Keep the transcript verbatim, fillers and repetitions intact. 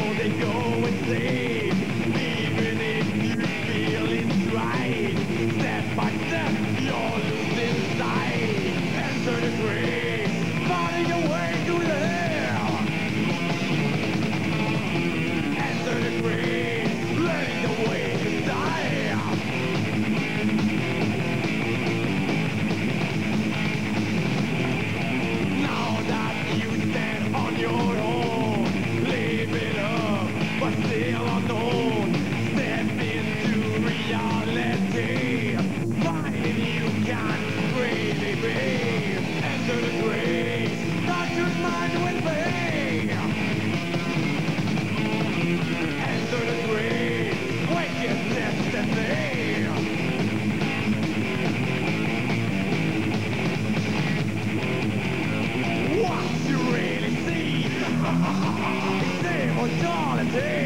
they go insane. Even if you feel it's right, step by step you're losing sight. Enter the grave, finding a way to live. Enter the grave, learning the way to die. Now that you stand on your own, live it up, but still unknown. Step into reality, finding you can really be. Enter the grave, not your mind will be. Enter the grave, wake your destiny. What you really see is immortality.